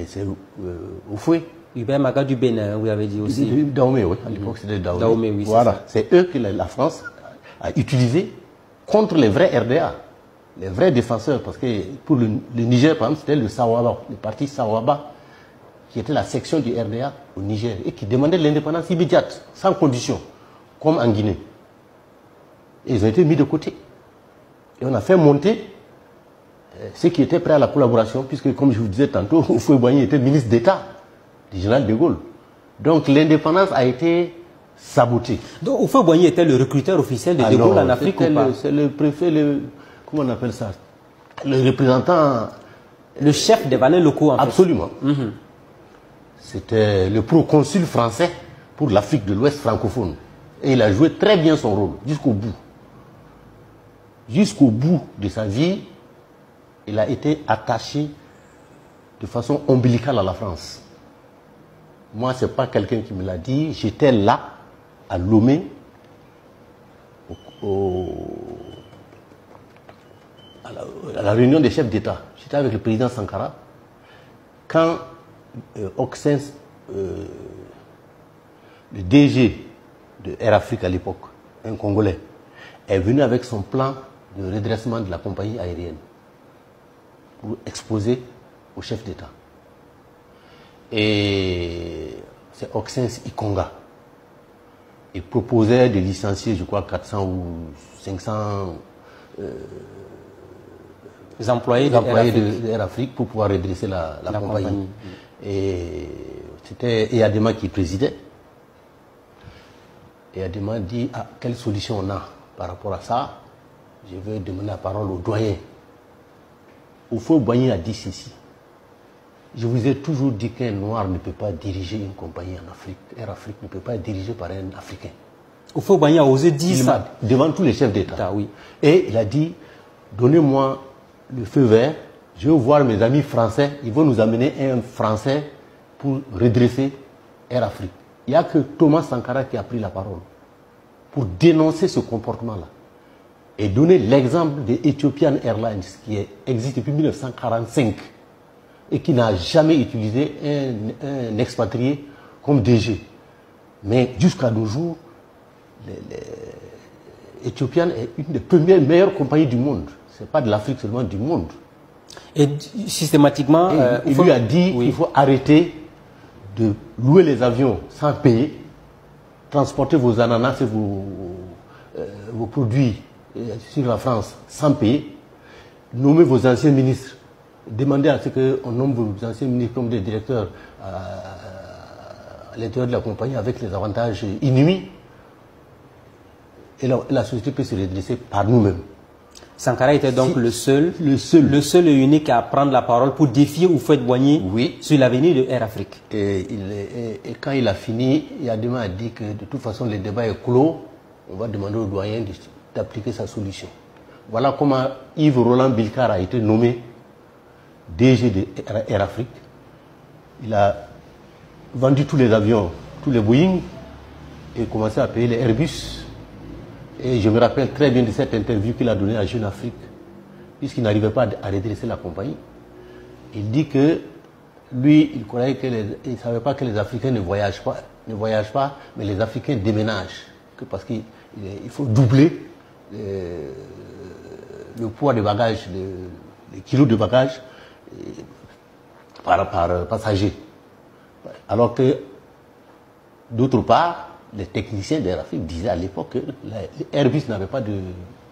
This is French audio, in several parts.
c'est Houphouët. Hubert Maga du Bénin, vous avez dit aussi. Dahomey, oui. À l'époque, c'était Dahomey. Dahomey, oui, voilà. C'est eux que la France a utilisé contre les vrais RDA, les vrais défenseurs. Parce que pour le Niger, par exemple, c'était le Sawaba, le parti Sawaba, qui était la section du RDA au Niger et qui demandait l'indépendance immédiate, sans condition, comme en Guinée. Et ils ont été mis de côté. Et on a fait monter ceux qui étaient prêts à la collaboration, puisque, comme je vous disais tantôt, Houphouët-Boigny était ministre d'État du général de Gaulle. Donc l'indépendance a été sabotée. Donc Houphouët-Boigny était le recruteur officiel de Gaulle en Afrique ou pas? C'est le préfet, comment on appelle ça? Le représentant... Le chef des valets locaux, en fait. Absolument. C'était le proconsul français pour l'Afrique de l'Ouest francophone. Et il a joué très bien son rôle, jusqu'au bout. Jusqu'au bout de sa vie, il a été attaché de façon ombilicale à la France. Moi, ce n'est pas quelqu'un qui me l'a dit. J'étais là, à Lomé, à la réunion des chefs d'État. J'étais avec le président Sankara. Quand Auxens, le DG de Air Afrique à l'époque, un Congolais, est venu avec son plan de redressement de la compagnie aérienne pour exposer au chef d'État. Et c'est Auxens Ikonga. Il proposait de licencier, je crois, 400 ou 500 employés de Air Afrique pour pouvoir redresser la compagnie. Et c'était Eyadema qui présidait. Eyadema dit, ah, quelle solution on a par rapport à ça? Je vais demander la parole au doyen. Houphouët-Boigny a dit ceci. Je vous ai toujours dit qu'un noir ne peut pas diriger une compagnie en Afrique. Air Afrique ne peut pas être dirigée par un Africain. Houphouët-Boigny a osé dire ça devant tous les chefs d'État. Oui. Et il a dit, donnez-moi le feu vert, je veux voir mes amis français, ils vont nous amener un Français pour redresser Air Afrique. Il n'y a que Thomas Sankara qui a pris la parole pour dénoncer ce comportement-là et donner l'exemple de Ethiopian Airlines qui existe depuis 1945 et qui n'a jamais utilisé un expatrié comme DG. Mais jusqu'à nos jours, Ethiopian est une des meilleures compagnies du monde. Ce n'est pas de l'Afrique seulement, du monde. Et systématiquement, il lui a dit qu'il faut arrêter de louer les avions sans payer, transporter vos ananas et vos produits sur la France sans payer, nommer vos anciens ministres, demander à ce qu'on nomme vos anciens ministres comme des directeurs à l'intérieur de la compagnie avec les avantages inouïs. Et la société peut se redresser par nous-mêmes. Sankara était donc le seul et unique à prendre la parole pour défier Houphouët-Boigny sur l'avenir de Air Afrique. Et quand il a fini, Eyadema a dit que de toute façon le débat est clos, on va demander au doyen d'appliquer sa solution. Voilà comment Yves Roland Bilkar a été nommé DG de Air Afrique. Il a vendu tous les avions, tous les Boeing, et commencé à payer les Airbus. Et je me rappelle très bien de cette interview qu'il a donnée à Jeune Afrique, puisqu'il n'arrivait pas à redresser la compagnie. Il dit que lui, il croyait il ne savait pas que les Africains ne voyagent pas, mais les Africains déménagent. Parce qu'il faut doubler le poids de bagages, les kilos de bagages par passager. Alors que, d'autre part, les techniciens d'Air Afrique disaient à l'époque que Airbus n'avait pas de...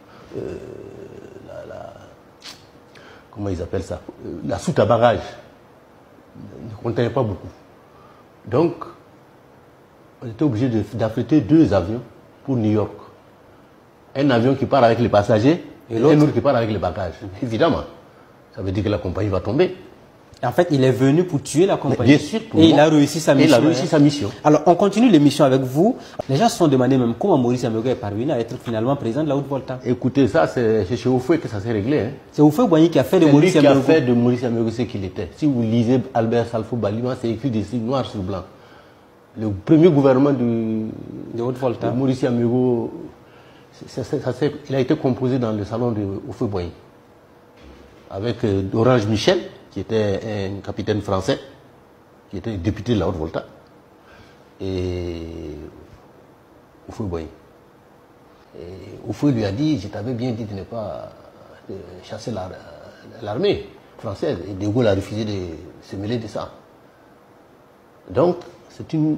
comment ils appellent ça? La soute à bagages ne contenait pas beaucoup. Donc, on était obligé d'affréter 2 avions pour New York. Un avion qui part avec les passagers et un autre qui part avec les bagages. Évidemment, ça veut dire que la compagnie va tomber. En fait, il est venu pour tuer la compagnie. Bien sûr, il a réussi sa mission. Il a réussi sa mission. Alors, on continue l'émission avec vous. Les gens se sont demandé même comment Maurice Amégo est parvenu à être finalement président de la Haute-Volta. Écoutez, ça, c'est chez Houphouët que ça s'est réglé. Hein. C'est Houphouët-Boigny qui a fait de Maurice Amégo. C'est lui qui a fait de Maurice Amégo ce qu'il était. Si vous lisez Albert Salfo Balima, c'est écrit dessus noir sur blanc. Le premier gouvernement de Haute-Volta, Maurice Amégo, il a été composé dans le salon de Houphouët-Boigny. Avec Orange Michel, qui était un capitaine français, qui était député de la Haute-Volta, et Houphouët-Boigny. Et Houphouët lui a dit, je t'avais bien dit de ne pas chasser l'armée française. Et De Gaulle a refusé de se mêler de ça. Donc, c'est une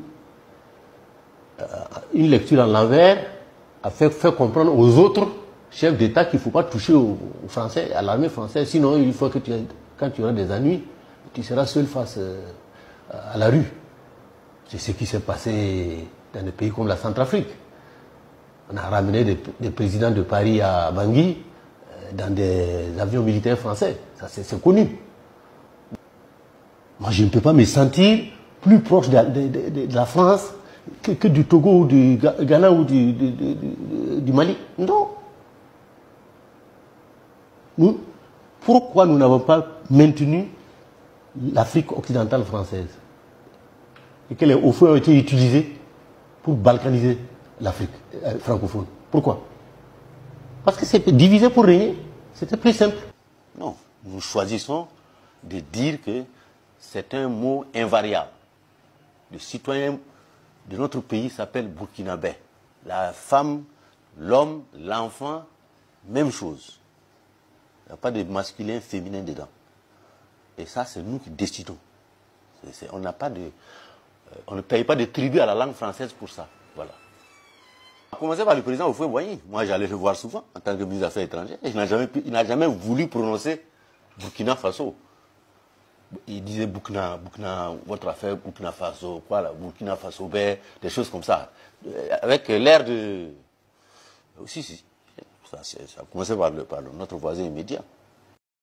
lecture en l'envers à faire comprendre aux autres chefs d'État qu'il ne faut pas toucher aux Français, à l'armée française. Sinon, il faut que quand tu auras des ennuis, tu seras seul face à la rue. C'est ce qui s'est passé dans des pays comme la Centrafrique. On a ramené des présidents de Paris à Bangui dans des avions militaires français. Ça, c'est connu. Moi, je ne peux pas me sentir plus proche de la France que du Togo ou du Ghana ou du Mali. Non. Pourquoi nous n'avons pas maintenu l'Afrique occidentale française et que les hauts-feux ont été utilisés pour balkaniser l'Afrique francophone? Pourquoi? Parce que c'était divisé pour régner. C'était plus simple. Non, nous choisissons de dire que c'est un mot invariable. Le citoyen de notre pays s'appelle burkinabé. La femme, l'homme, l'enfant, même chose. Il n'y a pas de masculin, féminin dedans. Et ça, c'est nous qui décidons. On ne paye pas de tribut à la langue française pour ça. Voilà. A commencer par le président Houphouët-Boigny. Moi, j'allais le voir souvent en tant que ministre des Affaires étrangères. Il n'a jamais voulu prononcer Burkina Faso. Il disait Burkina, votre affaire, Burkina Faso, quoi là, Burkina Faso, des choses comme ça. Avec l'air de... Si. Ça a commencé par notre voisin immédiat.